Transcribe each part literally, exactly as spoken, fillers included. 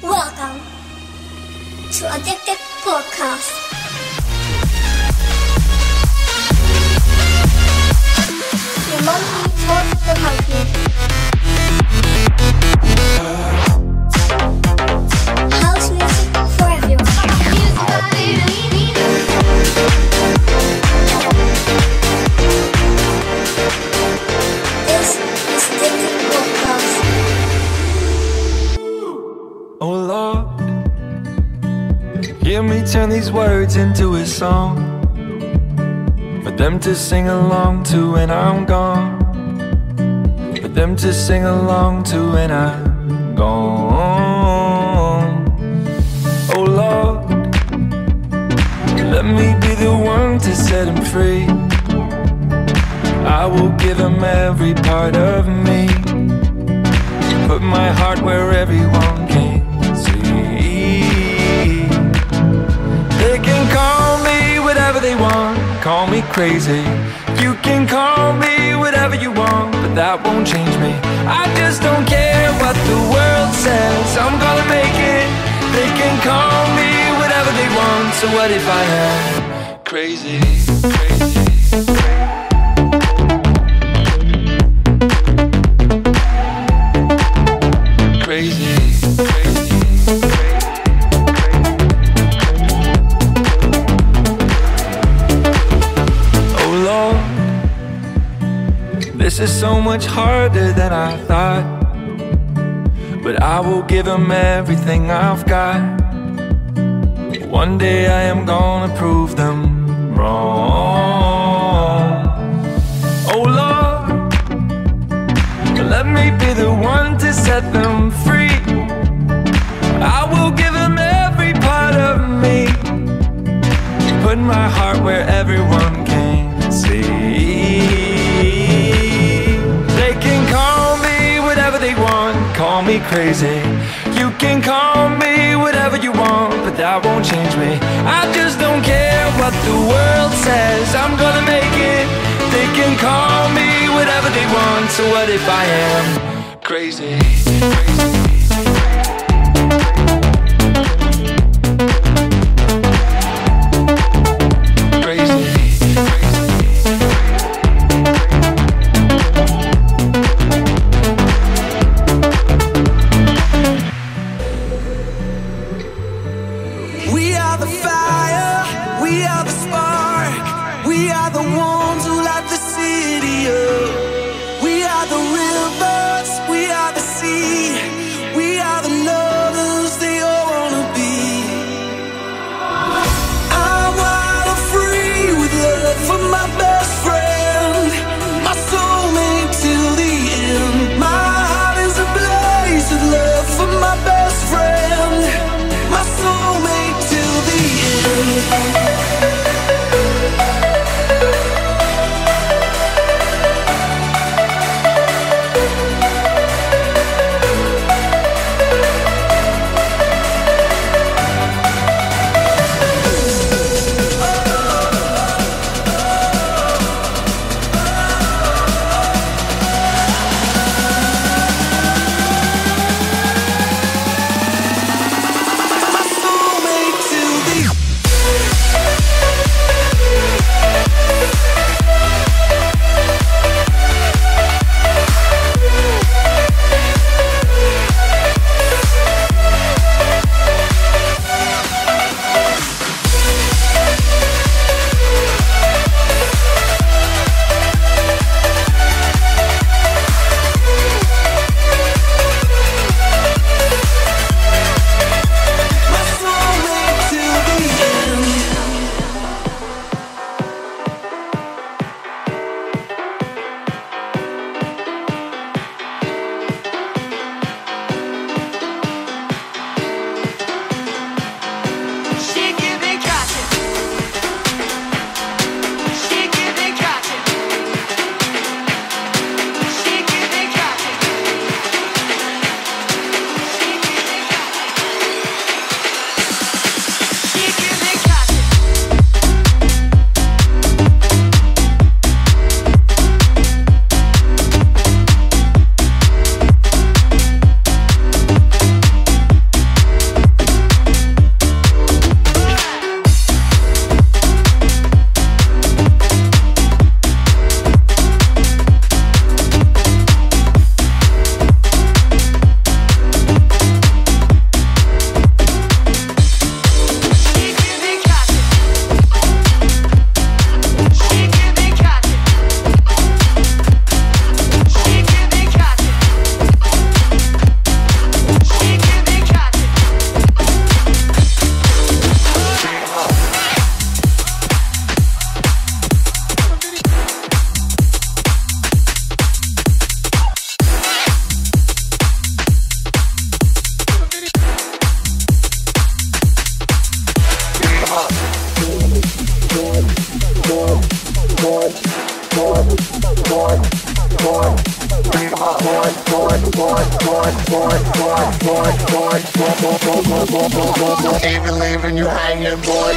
Welcome to Addicted Podcast. Your monthly talk of the monkey. House music for everyone. This is Addicted Podcast. Oh Lord, hear me turn these words into a song for them to sing along to when I'm gone, for them to sing along to when I'm gone. Oh Lord, let me be the one to set him free. I will give him every part of me, put my heart where everyone can see. They can call me whatever they want, call me crazy. You can call me whatever you want, but that won't change me. I just don't care what the world says, I'm gonna make it. They can call me whatever they want, so what if I am crazy, crazy? Crazy, crazy, oh Lord, this is so much harder than I thought, but I will give him everything I've got. One day I am gonna prove them wrong. Oh Lord, let me be the one to set them free. I will give them every part of me, put my heart where everyone can see. They can call me whatever they want, call me crazy. You can call me whatever you want, but that won't change me. I just don't care what the world says, I'm gonna make it. They can call me whatever they want, so what if I am crazy, crazy? boy. Even leaving you hanging, boy.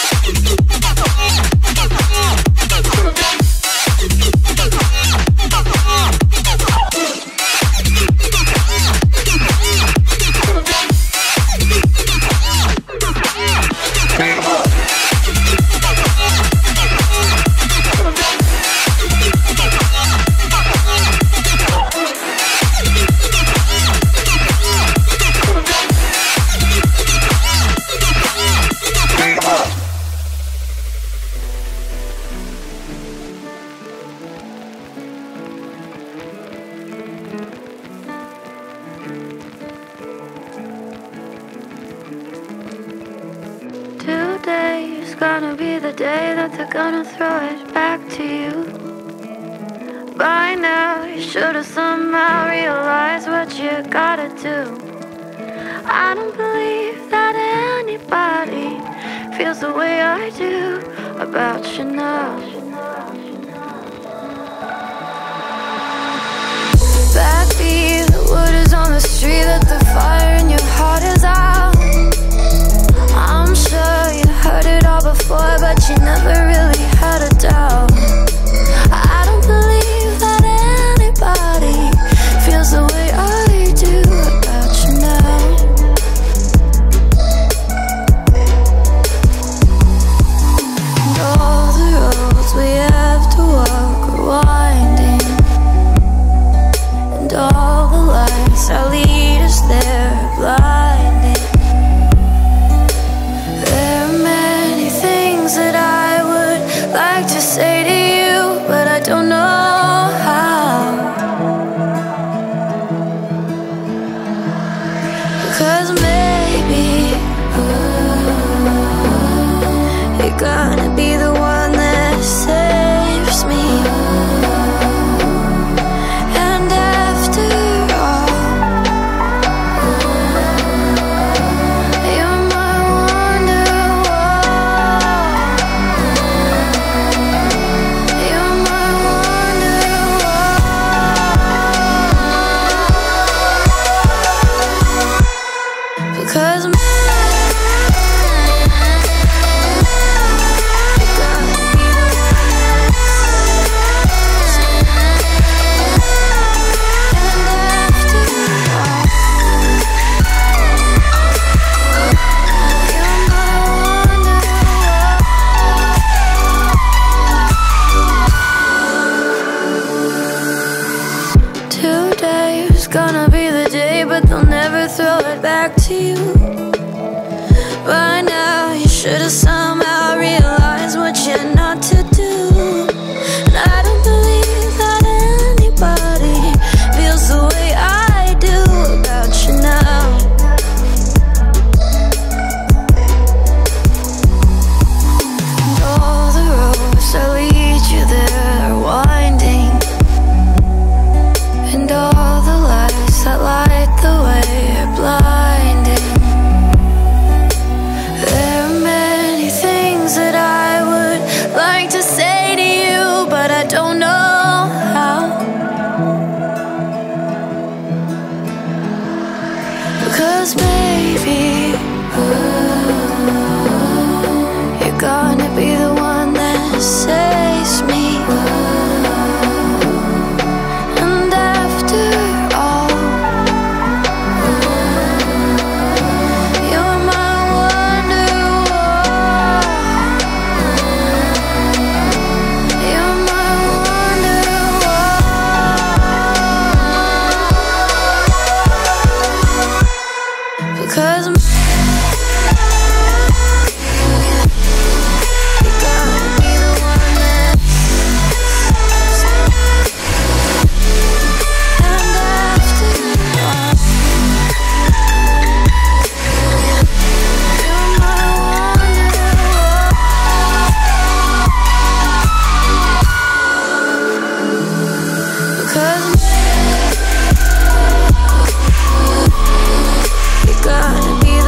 Today's gonna be the day that they're gonna throw it back to you. By now, you should have somehow realized what you gotta do. I don't believe that anybody feels the way I do about you now. Backbeat, the wood is on the street, that the fire in your heart is out. I'm sure you heard it all before, but you never really had a doubt. I don't believe that anybody feels the way I do about you now. And all the roads we have to walk are winding, and all the lights that lead us there are blinding. That I would like to say to you, but I don't know how. Because maybe ooh, you're gonna be the one that saves me. And after all, you're my gonna be the day, but they'll never throw it back to you. By now, you should have somehow realized what you're not to do. And I don't believe that anybody feels the way I do about you now. And all the roads that lead you there are winding, and all the lights that light the way are blinding. There are many things that I would like to say to you, but I don't know how. Because maybe ooh, you're gonna be the one that saves me. You're gonna be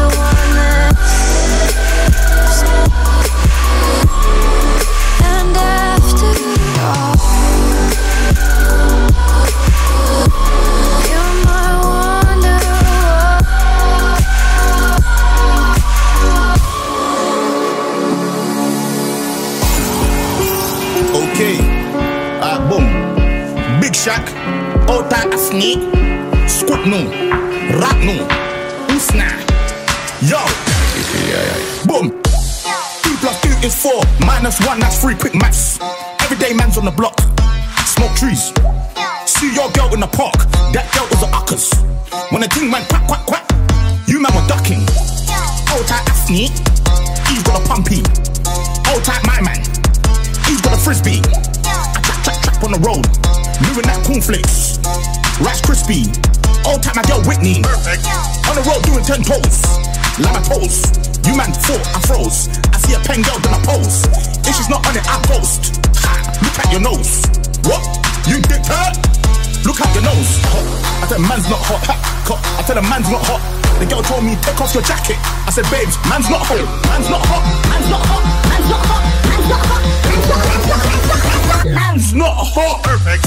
tight asni, scoop no, rap no, usna. Yo, boom. Two plus two is four, minus one, that's three. Quick maths. Everyday man's on the block, smoke trees. See your girl in the park, that girl was a uckers. When the thing went quack quack quack, you man were ducking. Old tight asni, he's got a pumpy. Old tight my man, he's got a frisbee. I trap trap trap on the road, moving that cornflakes. Rice crispy. Old tight my girl Whitney. Perfect. On the road doing ten toes. Lama toes. You man thought I froze. I see a pen girl then I pose. If she's not on it, I ghost. Ha, look at your nose. What? You dick hurt? Look at your nose. I said man's not hot. Ha, I tell her man's not hot. The girl told me take off your jacket. I said babes, man's not hot. Man's not hot. Man's not hot. Man's not hot. Man's not hot. Man's not hot. Man's not hot. Perfect.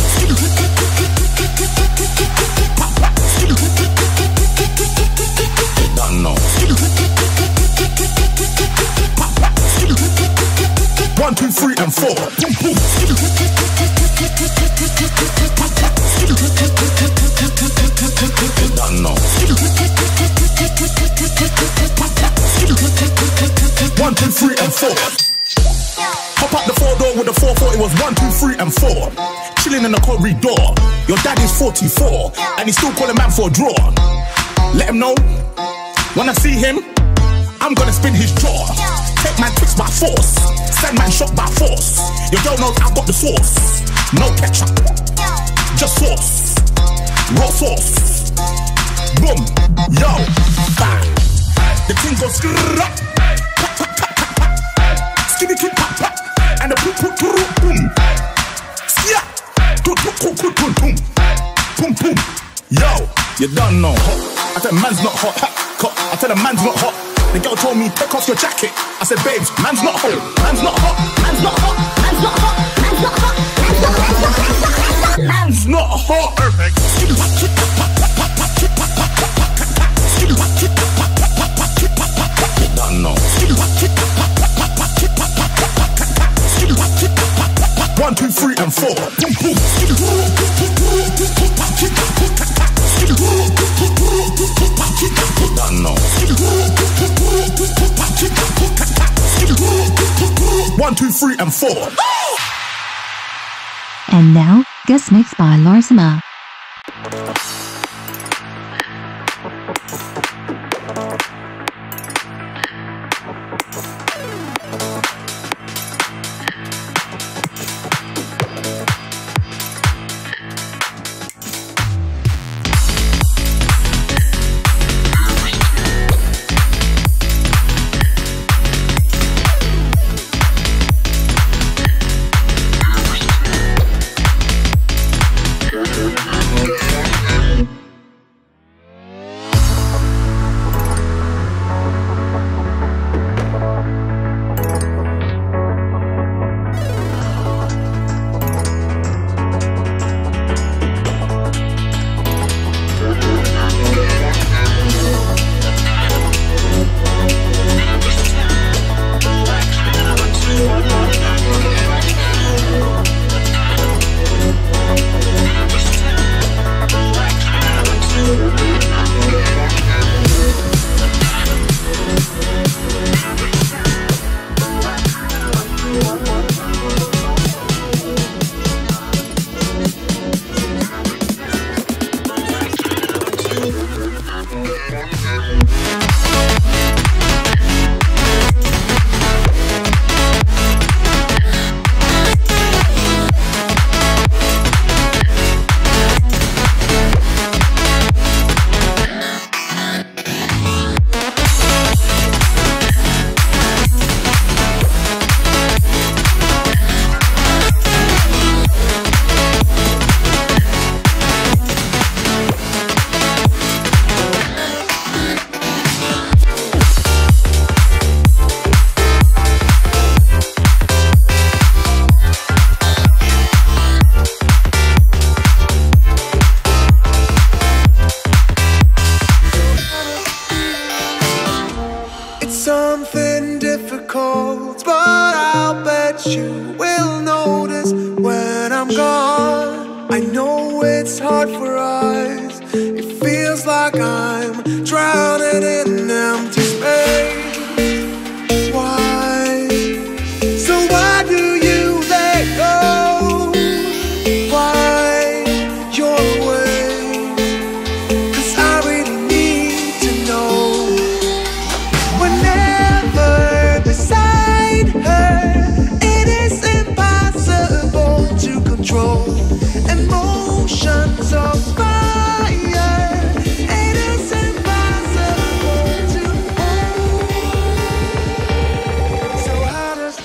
Don't know. One, two, three, and four. Don't know. One, two, three, and four. Hop up the four door with the four four. It was one, two, three, and four. Chilling in the corridor. Your daddy's forty-four, and he's still calling man for a draw. Let him know. When I see him, I'm gonna spin his jaw. Take man tricks by force. Send man shot by force. Your girl knows I've got the sauce. No ketchup, just sauce. Raw sauce. Boom, yo, bang. The thing goes skrrrrap. Skinny kid pop pop. And the boom boom boom boom. Yeah. Boom boom boom boom boom boom. Boom boom. Yo, you don't know. I said man's not hot. I tell her man's not hot. The girl told me take off your jacket. I said babes, man's not hot. Man's not hot. Man's not hot. Man's not hot. Man's not hot. Man's not hot. Perfect. You don't know. One, two, three, and four. Don't know. One, two, three, and four. And now, guest mix by Larsima. You will notice when I'm gone. I know it it's hard for us. It feels like I'm drowning in empty space. Why? So why do you let go? Why you're away? 'Cause I really need to know. Whenever beside her, it is impossible to control emotions of fire. It is impossible to hold. So how does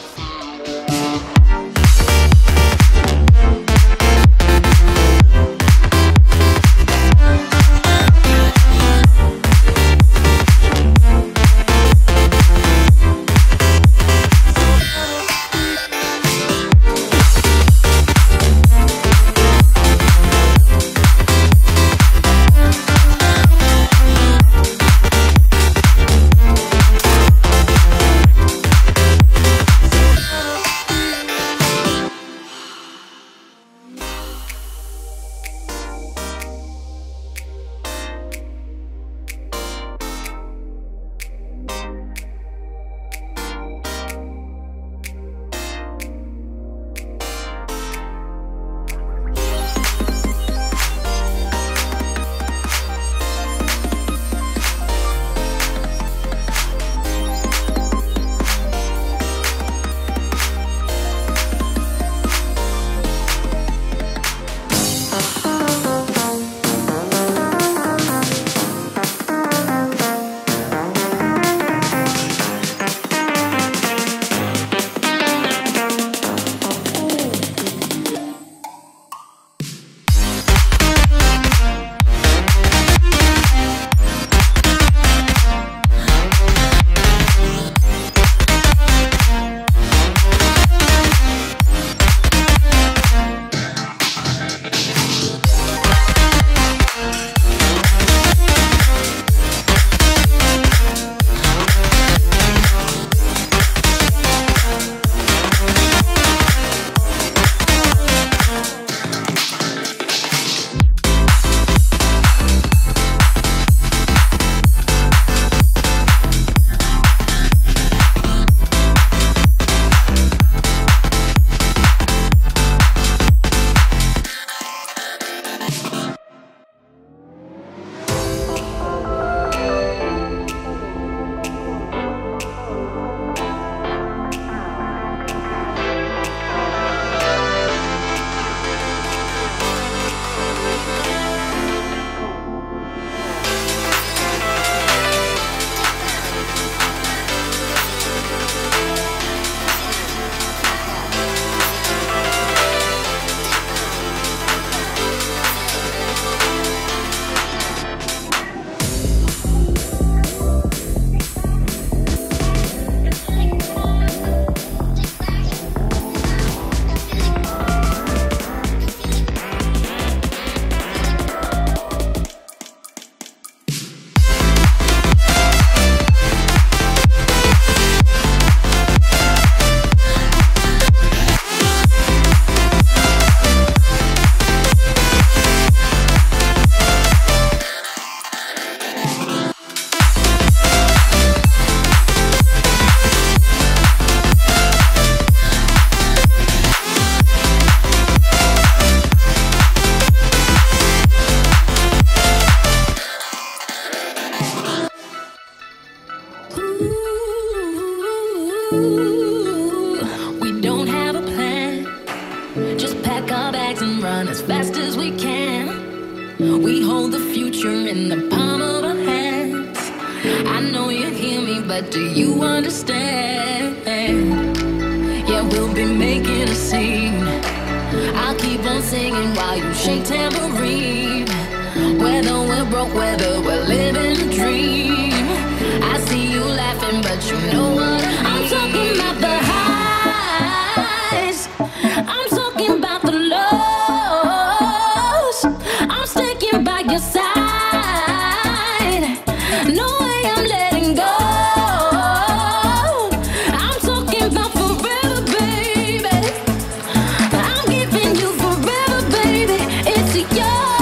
we don't have a plan. Just pack our bags and run as fast as we can. We hold the future in the palm of our hands. I know you hear me, but do you understand? Yeah, we'll be making a scene. I'll keep on singing while you shake tambourine. Whether we're broke, whether we're living a dream. I see you laughing, but you know what I mean. I'm talking about the highs. I'm talking about the lows. I'm sticking by your side. No way I'm letting go. I'm talking about forever, baby. I'm giving you forever, baby. It's yours.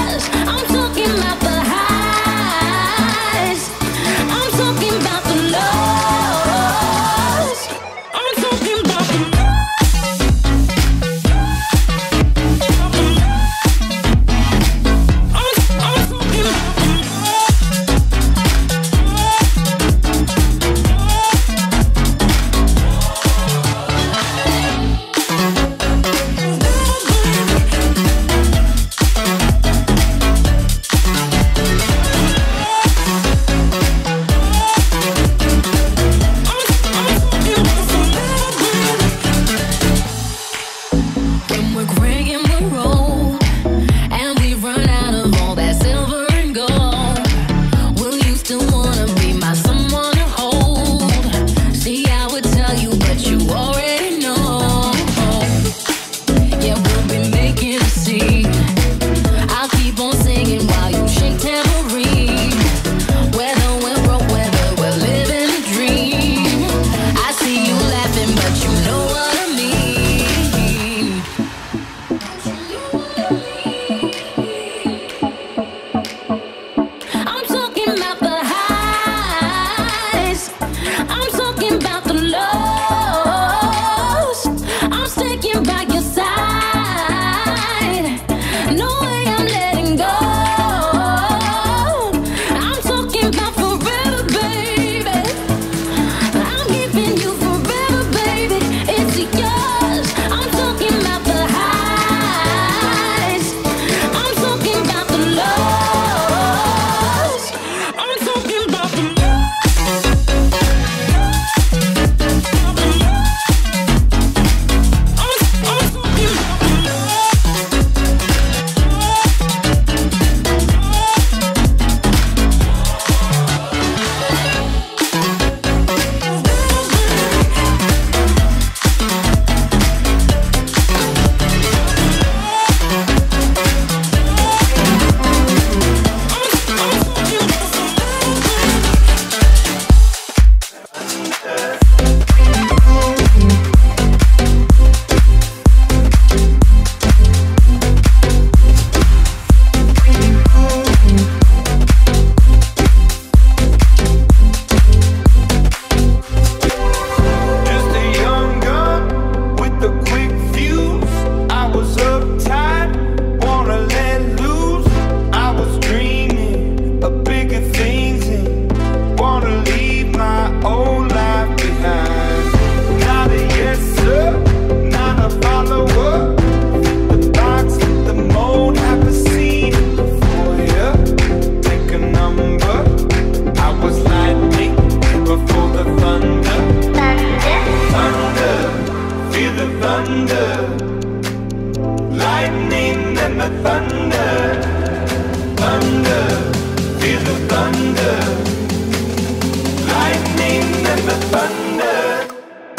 the thunder.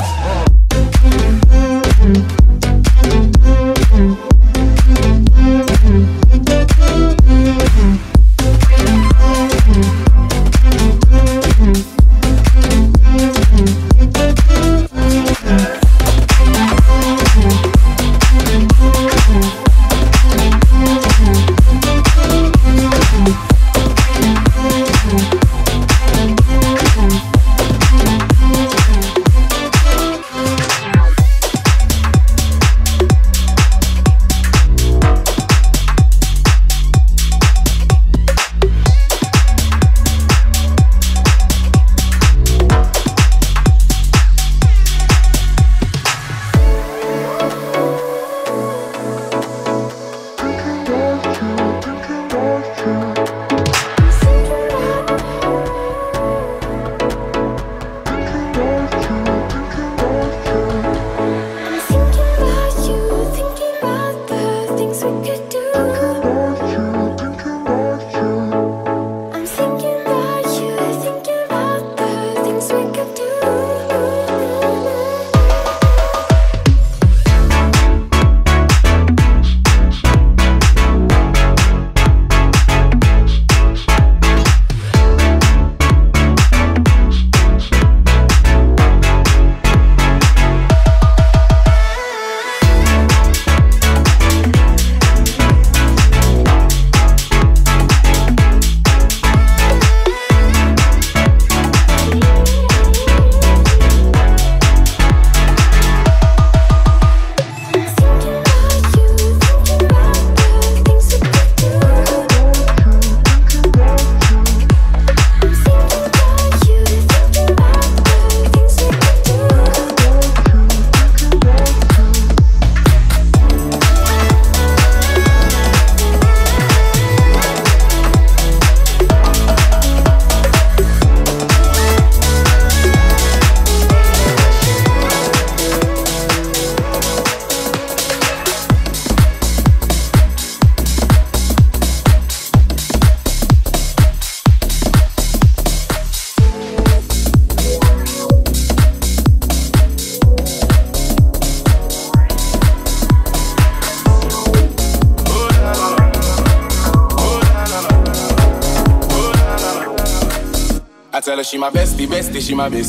I tell her she my bestie, bestie, she my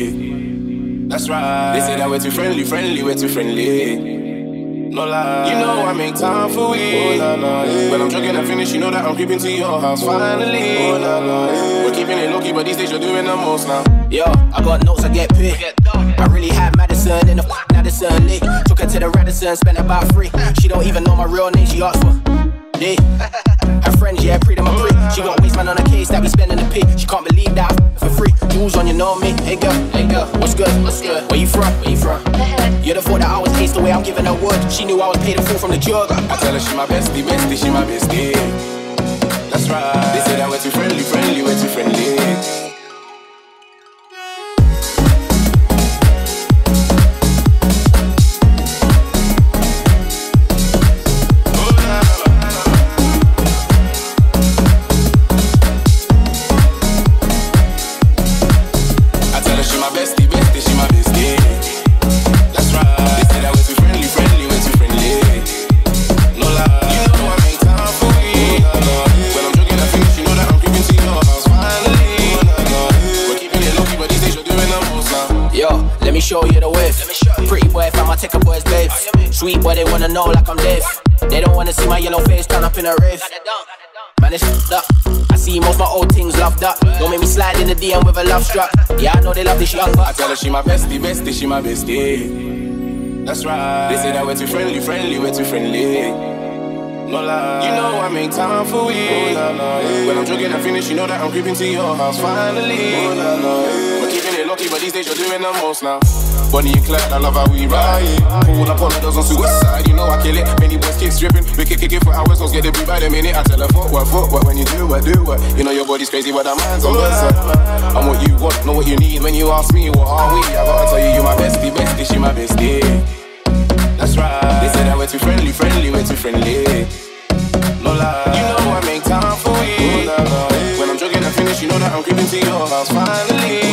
bestie. That's right. They say that we're too friendly, friendly, we're too friendly. No lie. You know I make time for we. Oh, nah, nah, yeah. When I'm drinking and finish, you know that I'm creeping to your house finally. Oh, nah, nah, yeah. We're keeping it low-key, but these days you're doing the most now. Yo, I got notes, I get paid. I really had Madison in the f*** Madison League. Took her to the Radisson, spent about three. She don't even know my real name, she asked for D. Her friends, yeah, pre them a pre. She got waste man on a case that we spend in the pit. She can't believe that I f for free. Jewels on, you know me. Hey girl, hey girl, what's good? What's good? Where you from? Where you from? You'd have thought that I was ace the way I'm giving her wood. She knew I was paid in full from the jug. I tell her she my bestie, bestie, she my bestie. That's right. They say that we're too friendly, friendly, we're too friendly. Show you the whiff. Pretty boy, if I'ma take a boy's babe. Sweet boy, they wanna know like I'm deaf. They don't wanna see my yellow face turn up in a rave. Man, it's f***ed up. I see most my old things loved up. Don't make me slide in the D M with a love struck. Yeah, I know they love this young buck. I tell her she my bestie, bestie, she my bestie. That's right. They say that we're too friendly, friendly, we're too friendly. No lie. You know I make time for we. Oh, nah, nah, yeah. When I'm drinking and finish, you know that I'm creeping to your house finally. Oh, nah, nah, yeah. We're keeping it lucky, but these days you're doing the most now. Bonnie and Clyde, I love how we ride. Pulled up on the doors on suicide, you know I kill it. Many boys keep stripping, we kick it for hours, don't get the beat by the minute. I tell her footwork, footwork, when you do what, do what. You know your body's crazy, but that mind's on berserk. I'm what you want, know what you need. When you ask me, what are we? I gotta tell you, you my bestie, bestie, she my bestie. That's right. They say that we're too friendly, friendly, we're too friendly. No lie. You know I make time for you. Oh, nah, nah, yeah. When I'm drinking and finish, you know that I'm creeping to your house finally.